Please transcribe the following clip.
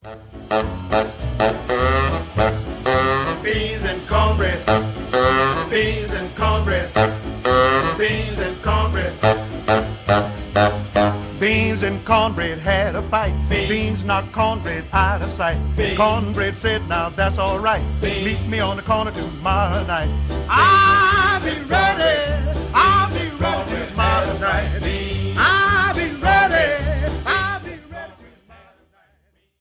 Beans and cornbread, beans and cornbread, beans and cornbread. Beans and cornbread had a fight. Beans knocked cornbread out of sight. Cornbread said, now that's all right. Meet me on the corner tomorrow night. I'll be ready.